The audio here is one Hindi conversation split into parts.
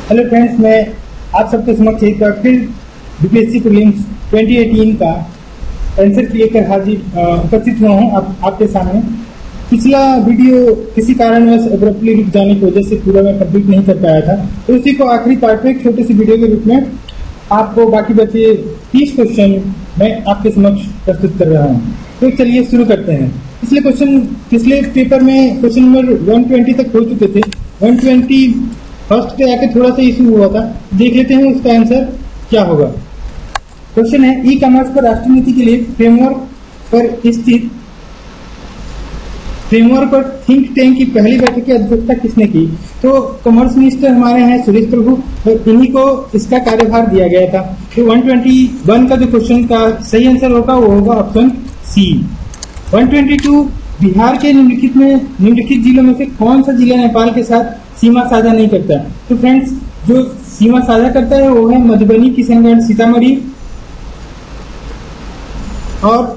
हेलो फ्रेंड्स, मैं आप सबके समक्ष एक बार फिर बीपीएससी प्रीलिम्स 2018 का आंसर लेकर उपस्थित हुआ हूँ आपके सामने। पिछला वीडियो किसी कारणवश अब्रप्टली रुक जाने की वजह से पूरा मैं कंप्लीट नहीं कर पाया था, तो उसी को आखिरी पार्ट में एक छोटी सी वीडियो के रूप में आपको बाकी बचे 30 क्वेश्चन मैं आपके समक्ष प्रस्तुत कर रहा हूँ। तो चलिए शुरू करते हैं। पिछले पेपर में क्वेश्चन नंबर 120 तक हो चुके थे। 120 फर्स्ट पे आके थोड़ा सा इशू हुआ था, देख लेते हैं उसका आंसर क्या होगा। क्वेश्चन है, ई कॉमर्स पर राष्ट्रीय नीति के लिए फ्रेमवर्क पर थिंक टैंक की पहली बैठक की अध्यक्षता किसने की? तो कॉमर्स मिनिस्टर हमारे हैं सुरेश प्रभु, और इन्हीं को इसका कार्यभार दिया गया था। तो 121 का जो क्वेश्चन का सही आंसर होगा वो होगा ऑप्शन सी। 122, बिहार के निम्नलिखित जिलों में से कौन सा जिला नेपाल के साथ सीमा साझा नहीं करता? तो फ्रेंड्स, जो सीमा साझा करता है वो है मधुबनी, किशनगंज, सीतामढ़ी और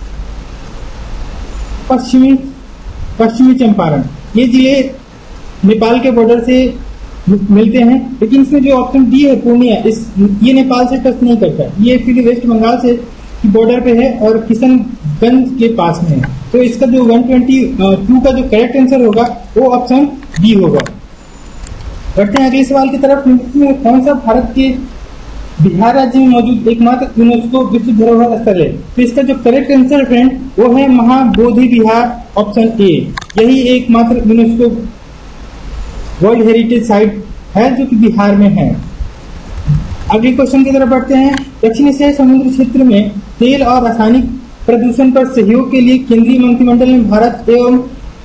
पश्चिमी चंपारण। ये जिले नेपाल के बॉर्डर से मिलते हैं, लेकिन इसमें जो ऑप्शन डी है पूर्णिया, ये नेपाल से टच नहीं करता। ये एक्चुअली वेस्ट बंगाल से बॉर्डर पे है और किशनगंज के पास में है। तो इसका जो 122 का जो करेक्ट आंसर होगा वो ऑप्शन डी होगा। बढ़ते हैं अगले सवाल की तरफ। में कौन सा भारत के बिहार राज्य में मौजूद एकमात्र यूनेस्को विश्व धरोहर स्थल है? तो इसका जो करेक्ट आंसर फ्रेंड वो है महाबोधि विहार, ऑप्शन ए। यही एकमात्र यूनेस्को वर्ल्ड हेरिटेज साइट है जो कि बिहार में है। अगले क्वेश्चन की तरफ बढ़ते हैं। दक्षिण एशियाई समुद्र क्षेत्र में तेल और रासायनिक प्रदूषण पर सहयोग के लिए केंद्रीय मंत्रिमंडल ने भारत एवं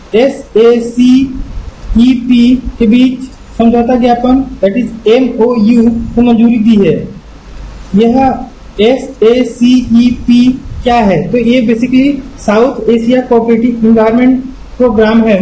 SACEP के बीच समझौता ज्ञापन दैट इज MOU को मंजूरी दी है। यह SACEP क्या है? तो ये basically South Asia cooperative environment programme है,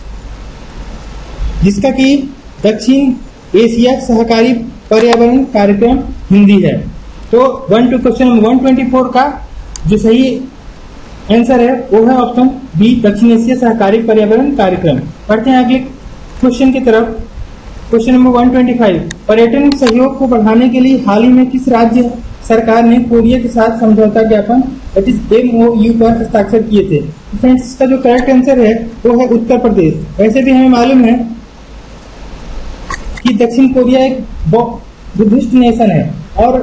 जिसका कि दक्षिण एशिया सहकारी पर्यावरण कार्यक्रम हिंदी है। तो क्वेश्चन नंबर 124 का जो सही आंसर है वो है ऑप्शन बी, दक्षिण एशिया सहकारी पर्यावरण कार्यक्रम। बढ़ते हैं अगले क्वेश्चन की तरफ। क्वेश्चन नंबर 125, पर्यटन सहयोग को बढ़ाने के लिए हाल ही में किस राज्य सरकार ने कोरिया के साथ समझौता ज्ञापन दैट इज MOU पर हस्ताक्षर किए थे? फ्रेंड्स, इसका जो करेक्ट आंसर है वो है उत्तर प्रदेश। वैसे भी हमें मालूम है कि दक्षिण कोरिया एक बुद्धिस्ट नेशन है और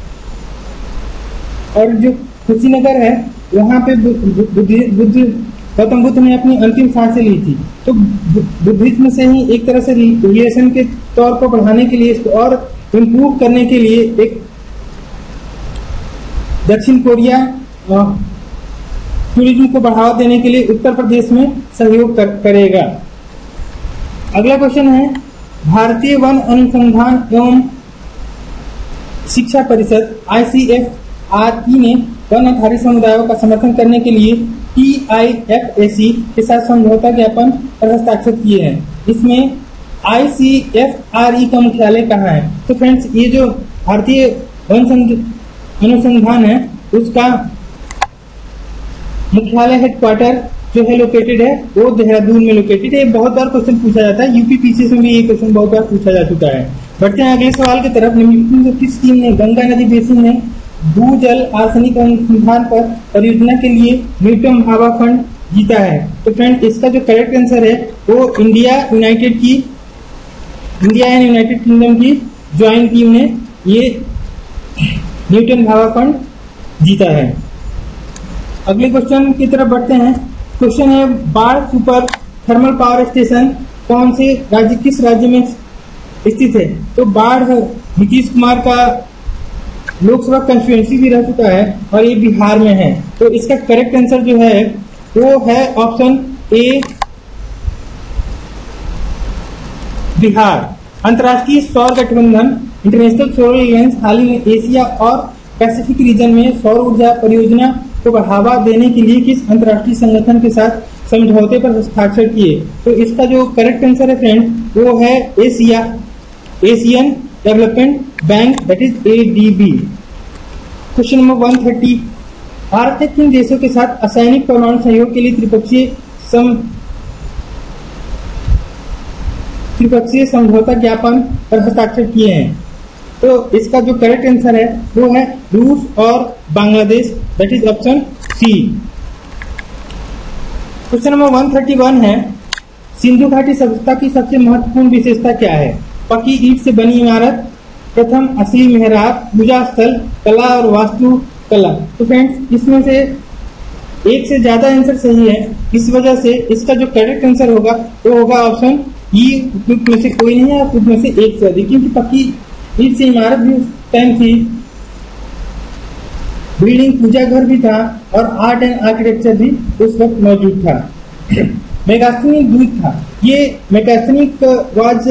जो कुशीनगर है वहां पे गौतम बुद्ध ने अपनी अंतिम सांसें ली थी। तो बुद्धिज्म से ही एक तरह से रिलेशन के तौर पर बढ़ाने के लिए और इम्प्रूव करने के लिए एक दक्षिण कोरिया टूरिज्म को बढ़ावा देने के लिए उत्तर प्रदेश में सहयोग करेगा। अगला क्वेश्चन है, भारतीय वन अनुसंधान एवं शिक्षा परिषद ICFRE ने वन आधारित समुदायों का समर्थन करने के लिए TIFAC के साथ समझौता ज्ञापन पर हस्ताक्षर किए हैं। इसमें ICFRE का मुख्यालय कहाँ है? तो फ्रेंड्स, ये जो भारतीय वन अनुसंधान है उसका मुख्यालय हेडक्वार्टर जो है लोकेटेड है वो देहरादून में लोकेटेड है। बहुत बार क्वेश्चन पूछा जाता है, UPPC में भी ये क्वेश्चन बहुत बार पूछा जा चुका है। बढ़ते हैं अगले सवाल की तरफ। निम्नलिखित किस टीम ने गंगा नदी बेसिन में भूजल आर्सेनिक अनुसंधान पर परियोजना के लिए न्यूटन भाभा फंड जीता है? तो फ्रेंड, इसका जो करेक्ट आंसर है वो इंडिया एंड यूनाइटेड किंगडम की ज्वाइंट टीम ने ये न्यूटन भाभा फंड जीता है। अगले क्वेश्चन की तरफ बढ़ते हैं। क्वेश्चन है, बाढ़ सुपर थर्मल पावर स्टेशन कौन से राज्य किस राज्य में स्थित है? तो बाढ़ नीतीश कुमार का लोकसभा कंस्टिट्यूएंसी भी रह चुका है और ये बिहार में है। तो इसका करेक्ट आंसर जो है वो है ऑप्शन ए, बिहार। अंतर्राष्ट्रीय सौर गठबंधन इंटरनेशनल सोलर अलायंस हाल ही में एशिया और पैसिफिक रीजन में सौर ऊर्जा परियोजना को बढ़ावा देने के लिए किस अंतर्राष्ट्रीय संगठन के साथ समझौते पर हस्ताक्षर किए? तो इसका जो करेक्ट आंसर है फ्रेंड वो है Asian development bank that is ADB। Question number 130, Bharat ने किन देशों के साथ असैनिक परमाणु सहयोग के लिए त्रिपक्षीय समझौता ज्ञापन पर हस्ताक्षर किए हैं? तो इसका जो करेक्ट आंसर है वो है रूस और Bangladesh, that is option C. Question number 131 है, सिंधु घाटी सभ्यता की सबसे महत्वपूर्ण विशेषता क्या है? पक्की ईंट से बनी इमारत, प्रथम असली मेहराब, पूजा स्थल, कला और वास्तु कला। तो फ्रेंड्स इसमें से एक से ज्यादा आंसर सही है, इस वजह से इसका जो करेक्ट आंसर होगा वो होगा ऑप्शन ई। उपयुक्त में से कोई नहीं है, उपयुक्त में से एक से अधिक, क्योंकि पक्की ईंट से इमारत भी उस टाइम थी, बिल्डिंग पूजा घर भी था और आर्ट एंड आर्किटेक्चर भी उस वक्त मौजूद था। मेगास्थनीक द्वीप था, ये Megasthenes was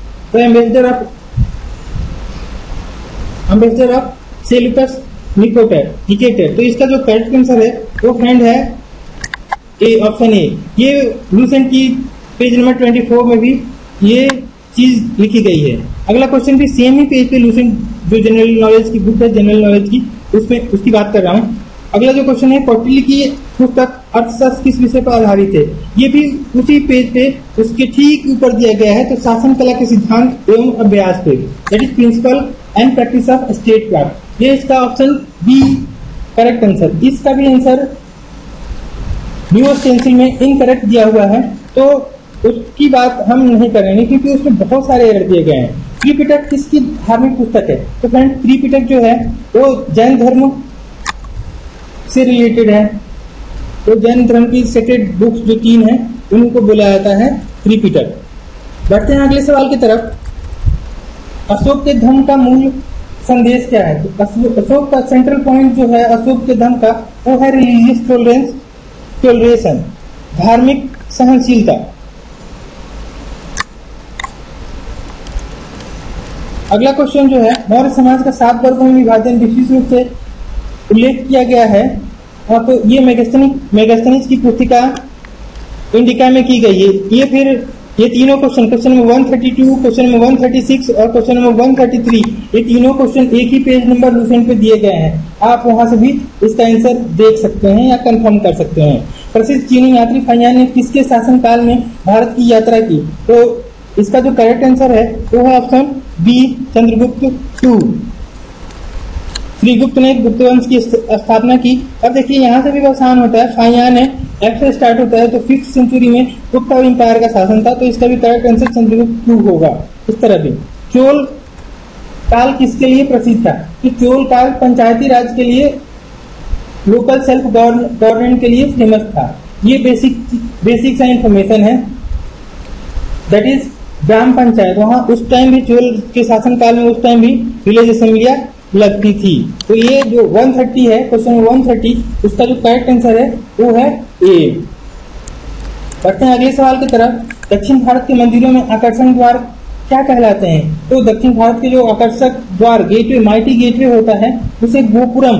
ambassador of Seleucus Nicator. तो इसका जो करेक्ट आंसर है वो फ्रेंड है ए, ऑप्शन ए। ये लूसेंट की पेज नंबर 24 में भी ये चीज लिखी गई है। अगला क्वेश्चन भी सेम ही पेज पे लूसेंट जो जनरल नॉलेज की बुक है, जनरल नॉलेज की, उसमें उसकी बात कर रहा हूँ। अगला जो क्वेश्चन है, कौटिल्य की पुस्तक अर्थशास्त्र किस विषय पर आधारित है? ये भी उसी पेज पे उसके ठीक ऊपर दिया गया है, तो शासन कला के सिद्धांत एवं अभ्यास पे, that is principle and practice of state craft. ये इसका ऑप्शन बी करेक्ट आंसर। इसका भी आंसर न्यू स्टेंसिल में इनकरेक्ट दिया हुआ है, तो उसकी बात हम नहीं करेंगे क्योंकि उसमें बहुत सारे एरर दिए गए हैं। त्रिपिटक किसकी धार्मिक पुस्तक है? तो फ्रेंड त्रिपिटक जो है वो जैन धर्म से रिलेटेड है, तो जैन धर्म की सेक्रेड बुक्स जो 3 है उनको बोला जाता है त्रिपिटक। बढ़ते हैं अगले सवाल की तरफ। अशोक के धर्म का मूल संदेश क्या है? तो अशोक का सेंट्रल पॉइंट जो है अशोक के धर्म का वो है रिलीजियस टोलरेशन, धार्मिक सहनशीलता। अगला क्वेश्चन जो है, मौर्य समाज का 7 वर्गों में विभाजन विशेष रूप से उल्लेख किया गया है, और तो ये मेगास्थनीज की पुस्तिका इंडिका में की गई है। ये फिर ये तीनों क्वेश्चन नंबर 132, क्वेश्चन नंबर 136 और क्वेश्चन नंबर 133, ये तीनों क्वेश्चन एक ही पेज नंबर लूसेंट पे दिए गए हैं। आप वहां से भी इसका आंसर देख सकते हैं या कंफर्म कर सकते हैं। प्रसिद्ध चीनी यात्री फाहियान ने किसके शासनकाल में भारत की यात्रा की? तो इसका जो करेक्ट आंसर है वो है ऑप्शन बी, चंद्रगुप्त 2। श्रीगुप्त ने गुप्त वंश की स्थापना की। अब देखिए यहाँ से भी आसान होता है, फाहियान है एफ से स्टार्ट होता है, तो 5th सेंचुरी में गुप्त एम्पायर का शासन था, तो इसका भी करेक्ट आंसर चंद्रगुप्त 2 होगा। इस तरह भी चोल काल किसके लिए प्रसिद्ध था? कि चोल काल पंचायती राज के लिए, लोकल सेल्फ गवर्नमेंट के लिए फेमस था। ये बेसिक सा इंफॉर्मेशन है, दैट इज ग्राम पंचायत। वहां उस टाइम भी चोल के शासन काल में उस टाइम भी विलेज असेंबलियां लगती थी। तो ये जो 130 है, क्वेश्चन 130, उसका जो करेक्ट आंसर है वो है ए। बढ़ते हैं अगले सवाल की तरफ। दक्षिण भारत के मंदिरों में आकर्षण द्वार क्या कहलाते हैं? तो दक्षिण भारत के जो आकर्षक द्वार, गेटवे, माइटी गेटवे होता है, उसे गोपुरम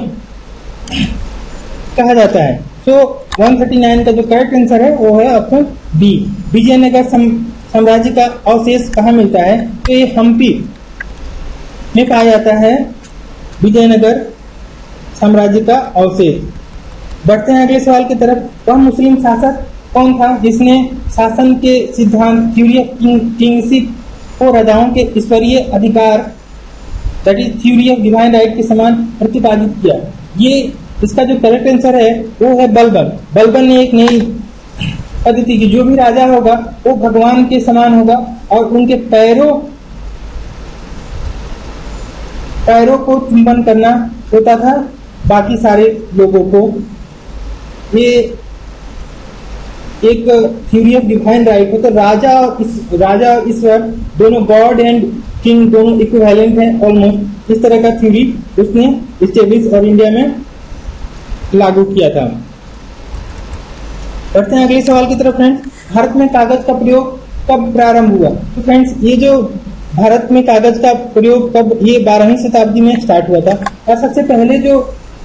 कहा जाता है। तो 139 का जो करेक्ट आंसर है वो है ऑप्शन बी। विजयनगर साम्राज्य का अवशेष कहाँ मिलता है? तो ये हम्पी में पाया जाता है, विजयनगर साम्राज्य का अवशेष। बढ़ते हैं अगले सवाल की तरफ। वह मुस्लिम शासक कौन था जिसने शासन के सिद्धांत थ्योरी ऑफ किंगशिप को राजाओं के ईश्वरीय अधिकार, that is theory of divine right के समान प्रतिपादित किया? ये इसका जो करेक्ट आंसर है वो है बलबन। बलबन ने एक नई पद्धति की, जो भी राजा होगा वो भगवान के समान होगा और उनके पैरों को चुंबन करना होता था बाकी सारे लोगों को। ये एक थ्योरी ऑफ डिवाइन राइट है, तो राजा और ईश्वर दोनों, गॉड एंड किंग दोनों इक्विवेलेंट हैं ऑलमोस्ट। इस तरह का थ्योरी उसने इस्टेब्लिश और इंडिया में लागू किया था। बढ़ते हैं अगले सवाल की तरफ फ्रेंड्स। भारत में कागज का प्रयोग कब प्रारंभ हुआ? तो फ्रेंड्स ये जो भारत में कागज का प्रयोग कब, ये 12वीं शताब्दी में स्टार्ट हुआ था। और सबसे पहले जो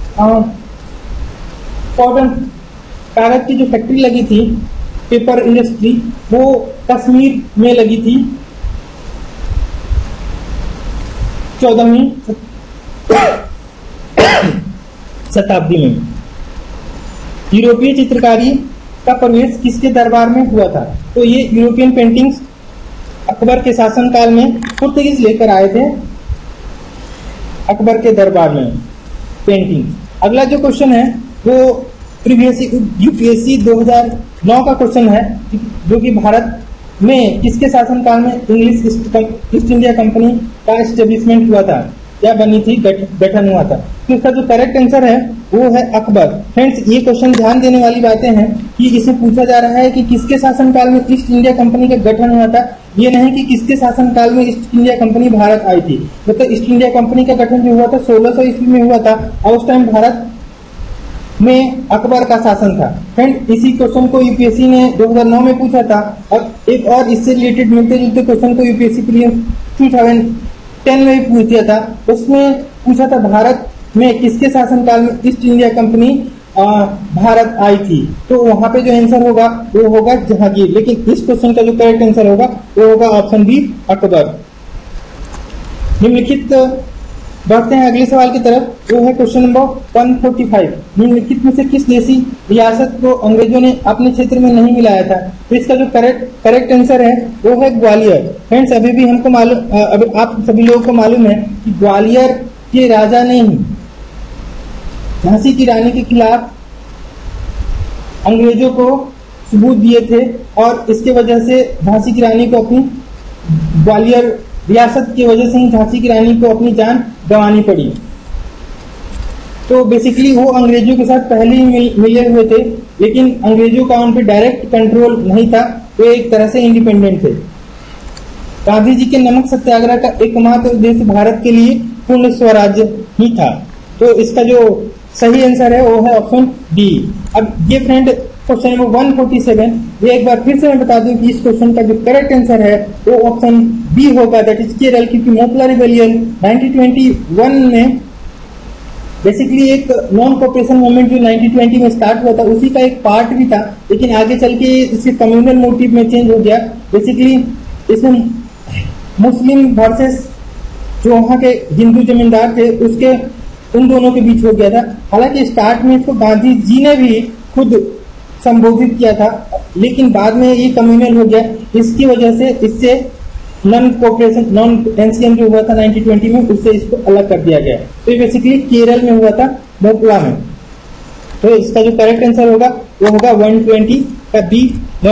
कॉटन कागज की जो फैक्ट्री लगी थी, पेपर इंडस्ट्री, वो कश्मीर में लगी थी 14वीं शताब्दी में। यूरोपीय चित्रकारी का प्रवेश किसके दरबार में हुआ था? तो ये यूरोपियन पेंटिंग्स अकबर के शासनकाल में पुर्तगीज लेकर आए थे अकबर के दरबार में पेंटिंग। अगला जो क्वेश्चन है वो प्रीवियस यूपीएससी 2009 का क्वेश्चन है, जो कि भारत में किसके शासनकाल में इंग्लिश ईस्ट इंडिया कंपनी का एस्टेब्लिशमेंट हुआ था या बनी थी, गठन हुआ था। तो इसका जो करेक्ट आंसर है वो है अकबर। फ्रेंड्स, ये क्वेश्चन ध्यान देने वाली बातें हैं कि इसमें पूछा जा रहा है कि किसके शासनकाल में ईस्ट इंडिया कंपनी का गठन हुआ था, ये नहीं कि किसके शासनकाल में ईस्ट इंडिया कंपनी भारत आई थी। मतलब ईस्ट इंडिया कंपनी का गठन जो हुआ था 1600 ईस्वी में हुआ था और उस टाइम भारत में अकबर का शासन था। फ्रेंड, इसी क्वेश्चन को यूपीएससी ने 2009 में पूछा था और एक और इससे रिलेटेड मिलते जुलते क्वेश्चन को यूपीएससी प्रीलिम्स 2010 में भी पूछ दिया था। उसमें पूछा था भारत में किसके शासनकाल में ईस्ट इंडिया कंपनी भारत आई थी। तो वहां पे जो आंसर होगा वो होगा जहांगीर, लेकिन इस क्वेश्चन का जो करेक्ट आंसर होगा वो होगा ऑप्शन बी अकबर। निम्नलिखित बढ़ते हैं अगले सवाल की तरफ, वो है क्वेश्चन नंबर 145। निम्नलिखित में से किस देशी रियासत को अंग्रेजों ने अपने क्षेत्र में नहीं मिलाया था। तो इसका जो करेक्ट आंसर है वो है ग्वालियर। फ्रेंड्स, अभी भी हमको मालूम, अभी आप सभी लोगों को मालूम है कि ग्वालियर के राजा ने ही झांसी की रानी के खिलाफ अंग्रेजों को सबूत दिए थे और इसके वजह से झांसी की रानी को अपनी ग्वालियर रियासत की वजह से ही झांसी की रानी को अपनी जान गंवानी पड़ी। तो बेसिकली वो अंग्रेजों के साथ पहले ही मिले हुए थे, लेकिन अंग्रेजों का उन पर डायरेक्ट कंट्रोल नहीं था, वो एक तरह से इंडिपेंडेंट थे। गांधी जी के नमक सत्याग्रह का एकमात्र उद्देश्य भारत के लिए पूर्ण स्वराज्य ही था। तो इसका जो सही आंसर है वो है ऑप्शन डी। अब ये फ्रेंड क्वेश्चन नंबर 147, ये एक बार फिर से मैं बता दूं कि इस क्वेश्चन का जो करेक्ट आंसर है वो ऑप्शन बी होगा, दैट इज केरल, क्योंकि मोपला रिवेलियन 1921 में बेसिकली एक नॉन कॉपरेशन मूवमेंट जो 1920 में स्टार्ट हुआ था उसी का एक पार्ट भी था, लेकिन आगे चल के इसके कम्युनल मोटिव में चेंज हो गया। बेसिकली इसमें मुस्लिम वर्सेस जो वहाँ के हिंदू जमींदार थे उसके उन दोनों के बीच हो गया था। हालांकि स्टार्ट में इसको गांधी जी ने भी खुद संबोधित किया था, लेकिन बाद में ये कम्युनल हो गया। इसकी वजह से इससे नॉन कोऑपरेशन नॉन एनसीएम जो हुआ था 1920 में, उससे इसको अलग कर दिया गया। तो ये बेसिकली केरल में हुआ था, मोपला में। तो इसका जो करेक्ट आंसर होगा वो होगा 120 का बी,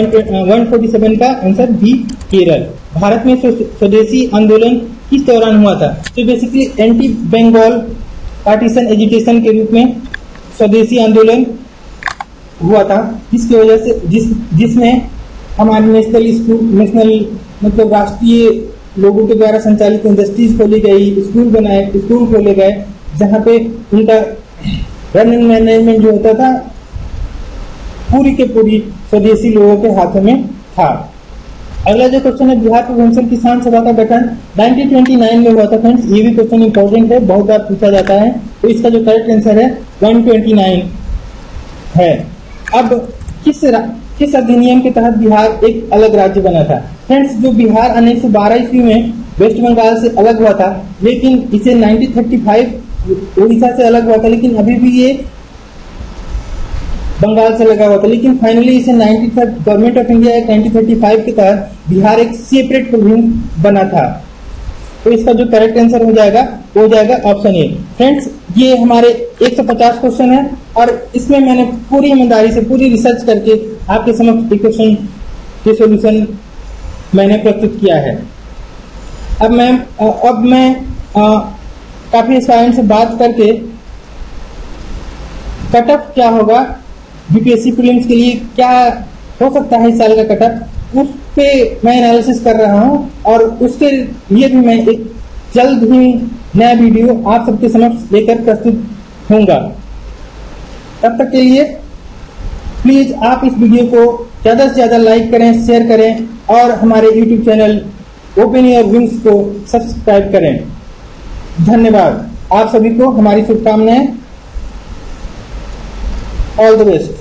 147 का आंसर बी केरल। भारत में स्वदेशी आंदोलन किस दौरान हुआ था। तो basically anti Bengal partition agitation के रूप में स्वदेशी आंदोलन हुआ था, जिसकी वजह से जिसमें हमारे नेशनल मतलब राष्ट्रीय लोगों के द्वारा संचालित इंडस्ट्रीज खोली गई, स्कूल खोले गए, जहाँ पे उनका रनिंग मैनेजमेंट जो होता था पूरी के पूरी स्वदेशी लोगों के हाथों में था। अगला जो क्वेश्चन है, बिहार प्रोविंशियल किसान सभा का गठन 1929 में हुआ था। फ्रेंड्स, ये भी क्वेश्चन इंपॉर्टेंट है, बहुत बार पूछा जाता है। तो इसका जो करेक्ट आंसर है 129 है। अब किस अधिनियम के तहत बिहार एक अलग राज्य बना था। फ्रेंड्स, जो बिहार 1912 ईस्वी में वेस्ट बंगाल से अलग हुआ था, लेकिन इसे 1935 उड़ीसा से अलग हुआ था, लेकिन अभी भी ये बंगाल से लगा हुआ था। लेकिन फाइनली इसे गवर्नमेंट ऑफ इंडिया एक्ट 1935 के तहत बिहार एक सेपरेट प्रोविंस बना था। तो इसका जो करेक्ट आंसर हो जाएगा वो हो जाएगा ऑप्शन ए। फ्रेंड्स, ये हमारे 150 क्वेश्चन है और इसमें मैंने पूरी ईमानदारी से पूरी रिसर्च करके आपके समक्ष एक क्वेश्चन के सॉल्यूशन मैंने प्रस्तुत किया है। अब मैं काफी एस्पायरेंट से बात करके कट ऑफ क्या होगा बीपीएससी प्रीलिम्स के लिए, क्या हो सकता है इस साल का कट ऑफ, उस पे मैं एनालिसिस कर रहा हूं और उसके लिए भी मैं एक जल्द ही नया वीडियो आप सबके समक्ष लेकर प्रस्तुत होऊंगा। तब तक के लिए प्लीज आप इस वीडियो को ज्यादा से ज्यादा लाइक करें, शेयर करें और हमारे YouTube channel open your wings को सब्सक्राइब करें। धन्यवाद। आप सभी को हमारी शुभकामनाएं। All the best.